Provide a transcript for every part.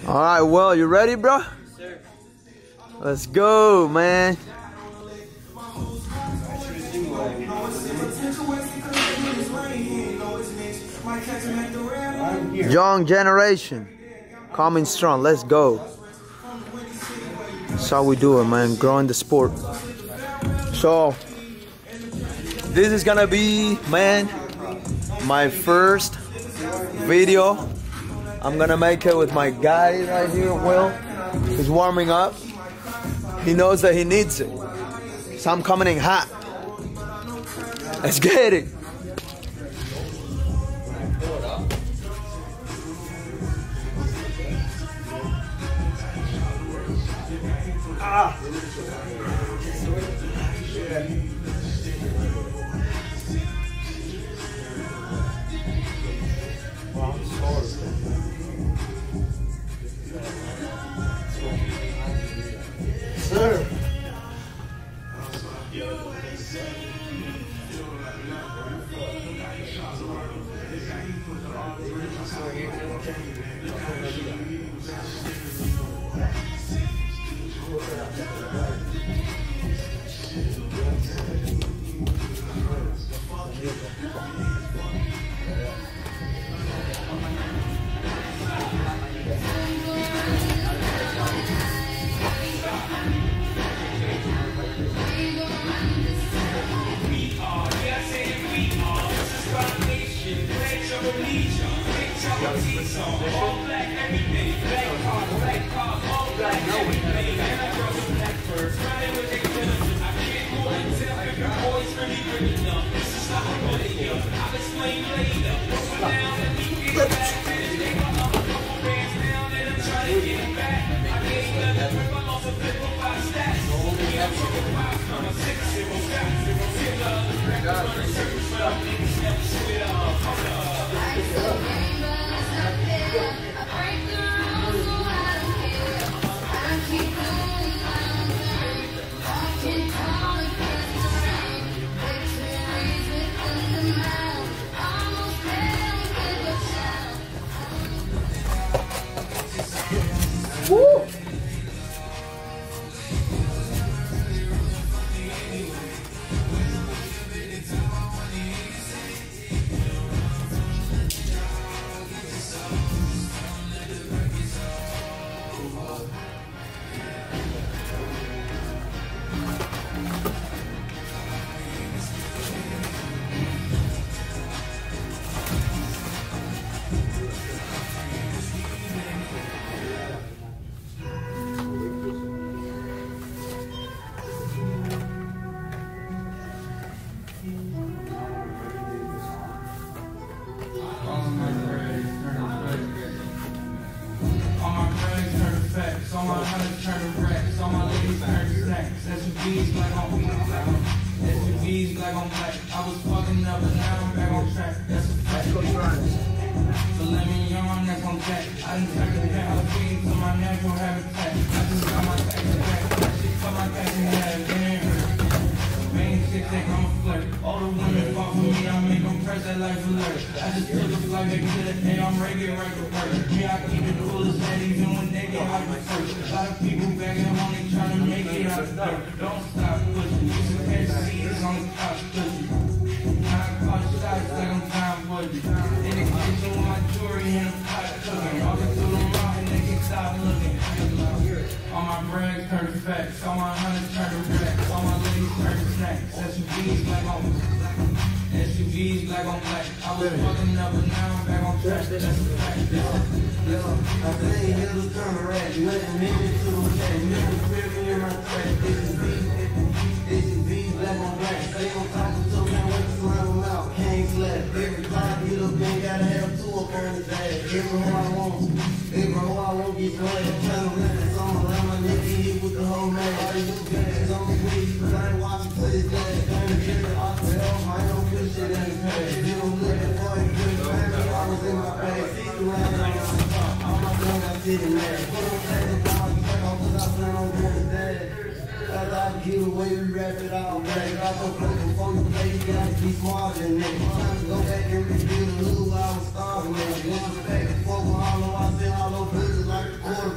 Alright, well, you ready, bro? Yes, sir. Let's go, man. Young generation coming strong. Let's go. That's how we do it, man. Growing the sport. So this is gonna be, man, my first video. I'm gonna make it with my guy right here, Will. He's warming up. He knows that he needs it. So I'm coming in hot. Let's get it. Sir. Woo! All my hunters turn to racks, all my ladies turn to snacks. SUVs black on black, SUVs black on black. I was fucking up and now I'm back on track. That's a fact. So let me on, that's on track. I done turned the Halloween to my natural habitat. I just got my back to back. That shit cut my back in half, it ain't hurt. Main shit think I'm a flirt. All the women fall for me, I make them press that life alert. I just took a flight back to the day, I'm ready to right to work. Yeah, I keep it cool as that even when they get hot with first. A lot of people back at home, they trying to make it out of dirt. Don't stop pushing, you should catch seeds on the top pushing. I call shots like I'm Tom Woody. In the kitchen with my jewelry and a pot cooking. Walking through the mouth and they can stop looking. All my brags turn to facts, all my hunters turn to racks, all my ladies turn to snacks. SUVs black on SUVs black on black. I was fucking up but now I'm back on track. That's a fact. I say hitters turn to racks, nothing minutes to the cat, niggas cribbing in my track. SUVs black on black. Stay on top of so man, wait to slam them out. Can't slap. Every time you look in, gotta have two up on his ass. Every hoe I want, get glad. I'm trying to let it on. Let my nigga hit with the whole man. All you do gas on the weed, but I ain't watching for his dad. Turn the trigger off the helm, I don't feel shit in the past. You don't look at boy, you couldn't find me, I was in my bag. See you around on the top, all my gun got sitting there. Put on that and dog, you check off cause I plan on doing his dad. As I give away, we wrap it all back. I go play before you play, you gotta be smarter than that. I'm trying to go back and rebuild a little I was starving, man. Disrespect, fuck with all I said, all those bitches like a quarter.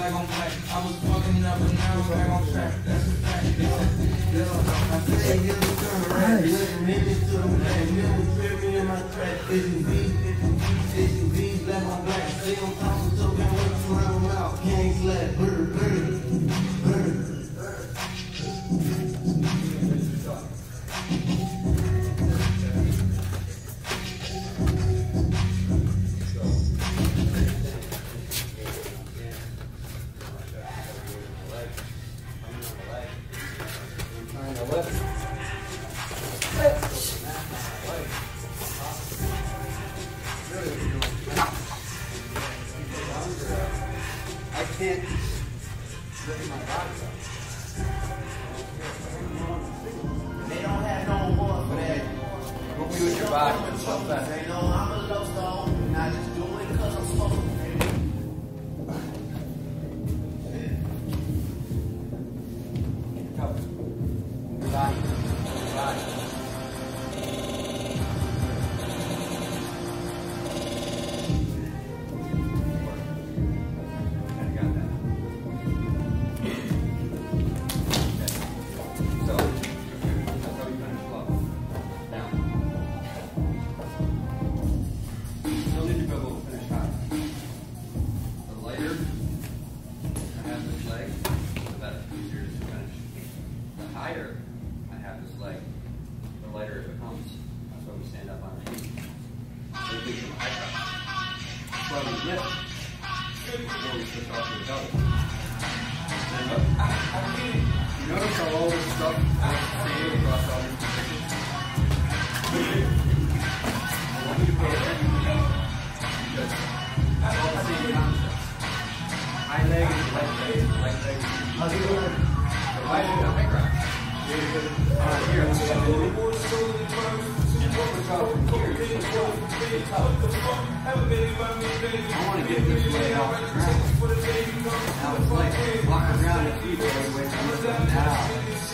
like I'm black. I was fucking up and now I'm back on track. That's a fact. I say here's a turn right. Minutes to the back. Never tripping in my track. SUVs, black on black. Stay on top of so can't wait to round them out. Can't slap. I can't lift my body up. They don't have no one for that. What do with your body? They know I'm a low stone, and I just do it because I'm supposed to. Higher I have this leg, the lighter it becomes. That's why we stand up on our feet. So we do some high press. That's why we lift before we switch off to the belly. And look, you notice how all this stuff is the same across all these positions? I want you to pay attention to that because it's all the same concept. High leg is light leg, light leg is the right leg is high ground. Here, and I want to get this leg off the ground. Now it's like walking around the feet all the way from this one now.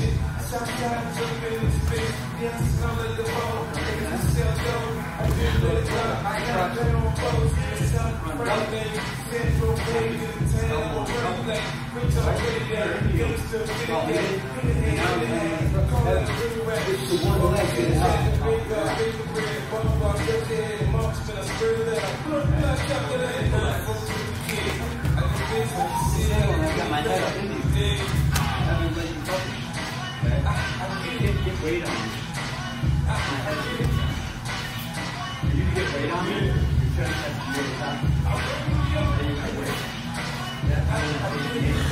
Get weight on me. My head is getting down. For you to get weight on me, your chest has to be over top. Then you got weight. That's how you have to get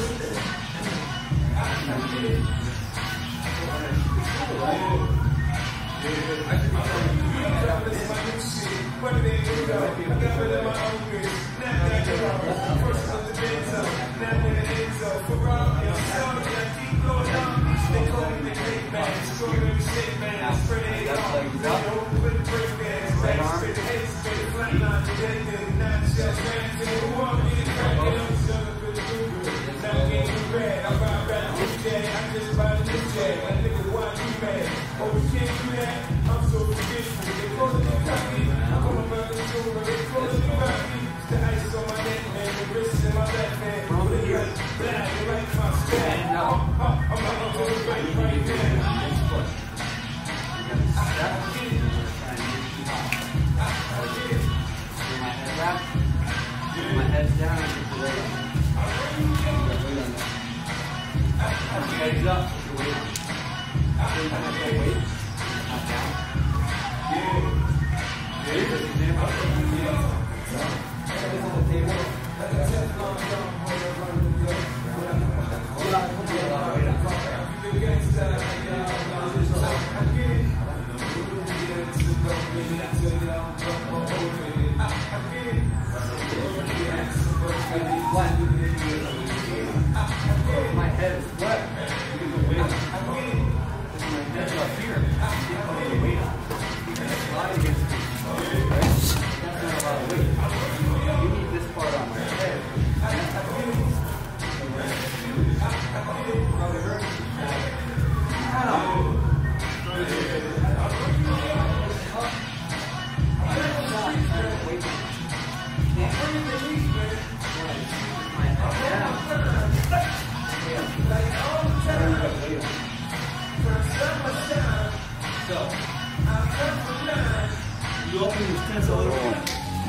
my head's down and get the weight on. Heads up, put your weight on. Weight, not down. Here's an example. On the table. My head is flat. My head's up here. You open your stance a little bit.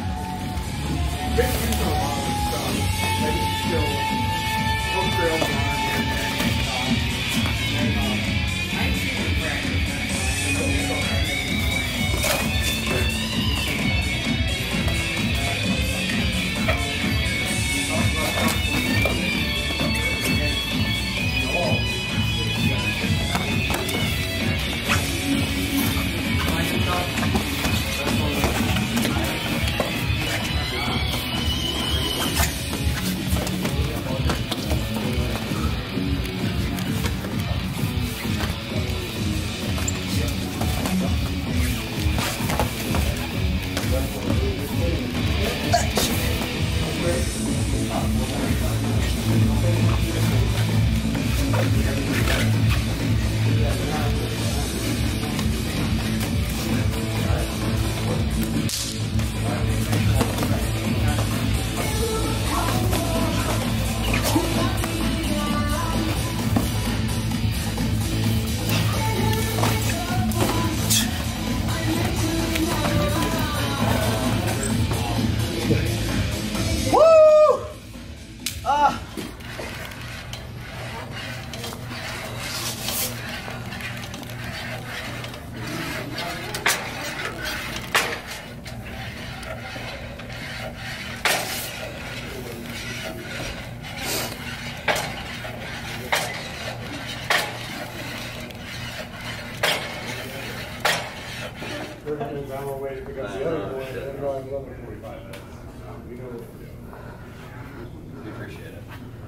I'm on my way to pick up the other boy, and then drive another 45 minutes. We know what we're doing. We appreciate it.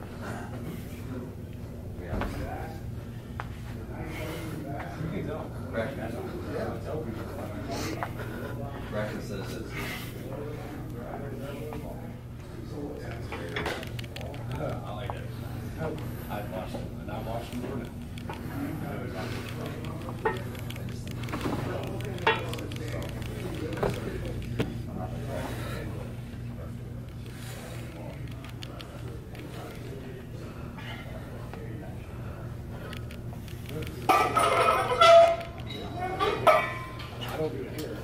Reckon says it's I like it. I've watched them, and I've watched them learn it. I don't do it here.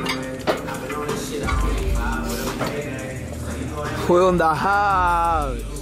We're on the house.